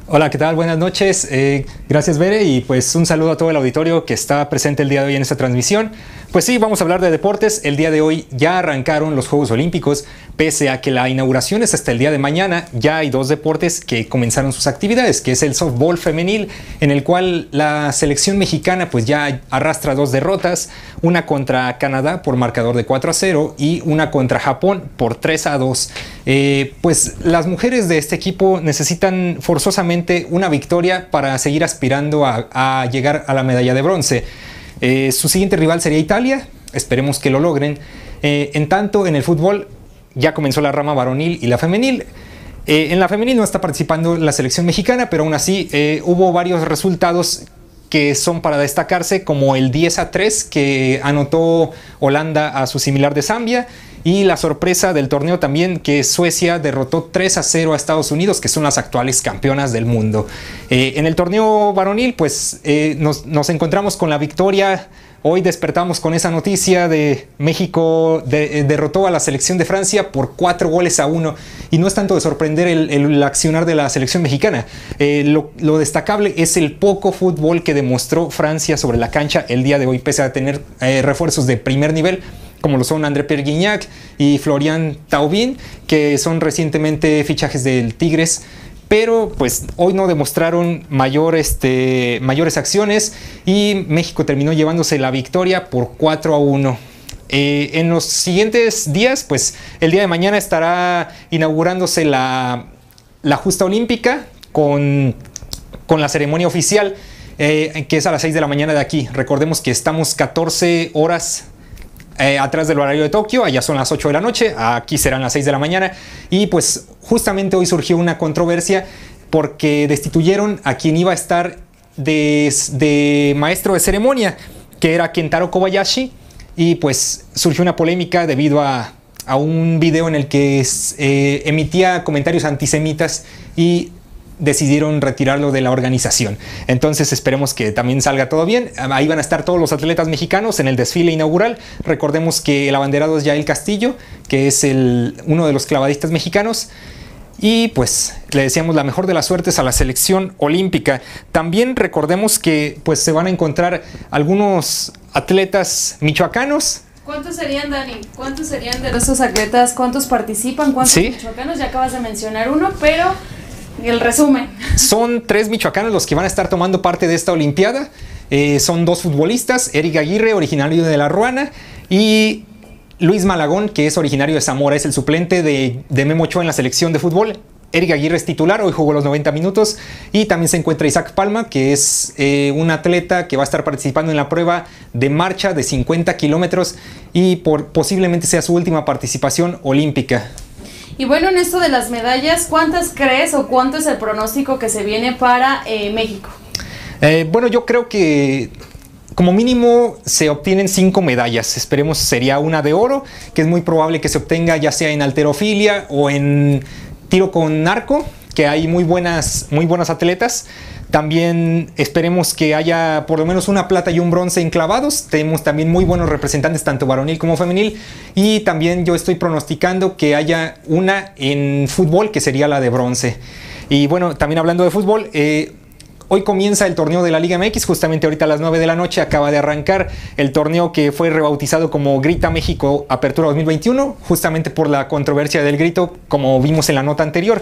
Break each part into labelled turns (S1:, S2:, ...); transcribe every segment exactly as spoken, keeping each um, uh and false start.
S1: Hola, ¿qué tal? Buenas noches. Eh, gracias, Bere, y pues un saludo a todo el auditorio que está presente el día de hoy en esta transmisión. Pues sí, vamos a hablar de deportes. El día de hoy ya arrancaron los Juegos Olímpicos, pese a que la inauguración es hasta el día de mañana. Ya hay dos deportes que comenzaron sus actividades, que es el softball femenil, en el cual la selección mexicana pues ya arrastra dos derrotas, una contra Canadá por marcador de cuatro a cero y una contra Japón por tres a dos. Eh, pues las mujeres de este equipo necesitan forzosamente una victoria para seguir aspirando a, a llegar a la medalla de bronce. Eh, su siguiente rival sería Italia, esperemos que lo logren. Eh, en tanto, en el fútbol ya comenzó la rama varonil y la femenil. Eh, en la femenil no está participando la selección mexicana, pero aún así eh, hubo varios resultados que son para destacarse, como el diez a tres que anotó Holanda a su similar de Zambia, y la sorpresa del torneo también, que Suecia derrotó tres a cero a Estados Unidos, que son las actuales campeonas del mundo. Eh, en el torneo varonil pues eh, nos, nos encontramos con la victoria. Hoy despertamos con esa noticia de México de, eh, derrotó a la selección de Francia por cuatro goles a uno, y no es tanto de sorprender el, el accionar de la selección mexicana. Eh, lo, lo destacable es el poco fútbol que demostró Francia sobre la cancha el día de hoy, pese a tener eh, refuerzos de primer nivel, como lo son André Pierre Gignac y Florian Thauvin, que son recientemente fichajes del Tigres. Pero pues hoy no demostraron mayor, este, mayores acciones, y México terminó llevándose la victoria por cuatro a uno. Eh, en los siguientes días, pues el día de mañana estará inaugurándose la, la justa olímpica con, con la ceremonia oficial, eh, que es a las seis de la mañana de aquí. Recordemos que estamos catorce horas Eh, atrás del horario de Tokio. Allá son las ocho de la noche, aquí serán las seis de la mañana, y pues justamente hoy surgió una controversia porque destituyeron a quien iba a estar de, de maestro de ceremonia, que era Kentaro Kobayashi, y pues surgió una polémica debido a, a un video en el que eh, emitía comentarios antisemitas, y decidieron retirarlo de la organización. Entonces esperemos que también salga todo bien. Ahí van a estar todos los atletas mexicanos en el desfile inaugural. Recordemos que el abanderado es Yael Castillo, que es el, uno de los clavadistas mexicanos. Y pues le deseamos la mejor de las suertes a la selección olímpica. También recordemos que pues se van a encontrar algunos atletas michoacanos.
S2: ¿Cuántos serían, Dani? ¿Cuántos serían de esos atletas? ¿Cuántos participan? ¿Cuántos ¿Sí? michoacanos? Ya acabas de mencionar uno, pero el resumen. Son tres michoacanos los que van a estar tomando parte de esta olimpiada. Eh, son dos futbolistas, Eric Aguirre, originario de La Ruana, y Luis Malagón, que es originario de Zamora, es el suplente de, de Memo Ochoa en la selección de fútbol. Eric Aguirre es titular, hoy jugó los noventa minutos, y también se encuentra Isaac Palma, que es eh, un atleta que va a estar participando en la prueba de marcha de cincuenta kilómetros, y por, posiblemente sea su última participación olímpica. Y bueno, en esto de las medallas, ¿cuántas crees o cuánto es el pronóstico que se viene para eh, México? Eh, bueno, yo creo que como mínimo se obtienen cinco medallas. Esperemos sería una de oro, que es muy probable que se obtenga ya sea en halterofilia o en tiro con arco, que hay muy buenas, muy buenas atletas. También esperemos que haya por lo menos una plata y un bronce en clavados. Tenemos también muy buenos representantes, tanto varonil como femenil. Y también yo estoy pronosticando que haya una en fútbol, que sería la de bronce. Y bueno, también hablando de fútbol, eh, hoy comienza el torneo de la Liga M X, justamente ahorita a las nueve de la noche acaba de arrancar el torneo que fue rebautizado como Grita México Apertura dos mil veintiuno, justamente por la controversia del grito, como vimos en la nota anterior.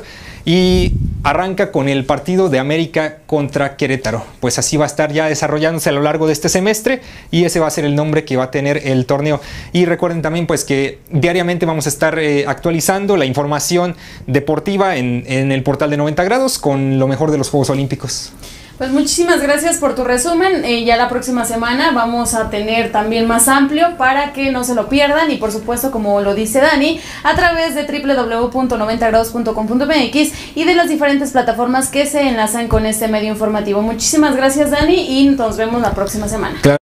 S2: Y arranca con el partido de América contra Querétaro. Pues así va a estar ya desarrollándose a lo largo de este semestre, y ese va a ser el nombre que va a tener el torneo. Y recuerden también pues que diariamente vamos a estar eh, actualizando la información deportiva en, en el portal de noventa grados con lo mejor de los Juegos Olímpicos. Pues muchísimas gracias por tu resumen. Eh, ya la próxima semana vamos a tener también más amplio para que no se lo pierdan, y por supuesto, como lo dice Dani, a través de w w w punto noventa grados punto com punto m x y de las diferentes plataformas que se enlazan con este medio informativo. Muchísimas gracias, Dani, y nos vemos la próxima semana. Claro.